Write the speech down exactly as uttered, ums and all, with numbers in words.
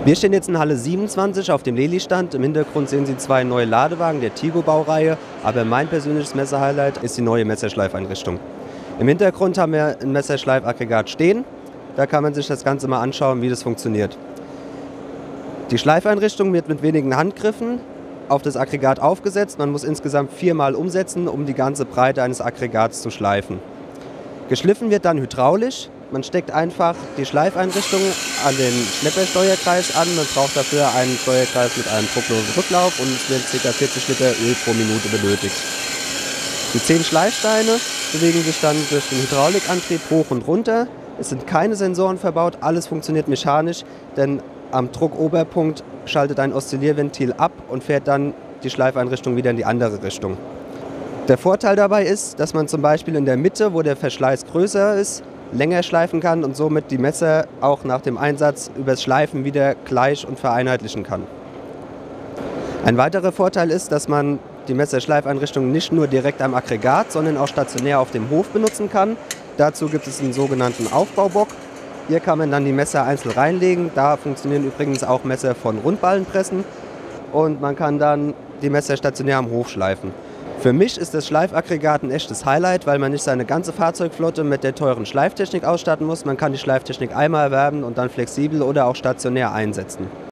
Wir stehen jetzt in Halle siebenundzwanzig auf dem Leli-Stand. Im Hintergrund sehen Sie zwei neue Ladewagen der Tigo-Baureihe. Aber mein persönliches Messer-Highlight ist die neue Messerschleifeinrichtung. Im Hintergrund haben wir ein Messerschleifaggregat stehen. Da kann man sich das Ganze mal anschauen, wie das funktioniert. Die Schleifeinrichtung wird mit wenigen Handgriffen auf das Aggregat aufgesetzt. Man muss insgesamt viermal umsetzen, um die ganze Breite eines Aggregats zu schleifen. Geschliffen wird dann hydraulisch. Man steckt einfach die Schleifeinrichtung an den Schleppersteuerkreis an. Man braucht dafür einen Steuerkreis mit einem drucklosen Rücklauf und es werden ca. vierzig Liter Öl pro Minute benötigt. Die zehn Schleifsteine bewegen sich dann durch den Hydraulikantrieb hoch und runter. Es sind keine Sensoren verbaut, alles funktioniert mechanisch, denn am Druckoberpunkt schaltet ein Oszillierventil ab und fährt dann die Schleifeinrichtung wieder in die andere Richtung. Der Vorteil dabei ist, dass man zum Beispiel in der Mitte, wo der Verschleiß größer ist, länger schleifen kann und somit die Messer auch nach dem Einsatz übers Schleifen wieder gleich und vereinheitlichen kann. Ein weiterer Vorteil ist, dass man die Messerschleifeinrichtung nicht nur direkt am Aggregat, sondern auch stationär auf dem Hof benutzen kann. Dazu gibt es einen sogenannten Aufbaubock. Hier kann man dann die Messer einzeln reinlegen. Da funktionieren übrigens auch Messer von Rundballenpressen und man kann dann die Messer stationär am Hof schleifen. Für mich ist das Schleifaggregat ein echtes Highlight, weil man nicht seine ganze Fahrzeugflotte mit der teuren Schleiftechnik ausstatten muss. Man kann die Schleiftechnik einmal erwerben und dann flexibel oder auch stationär einsetzen.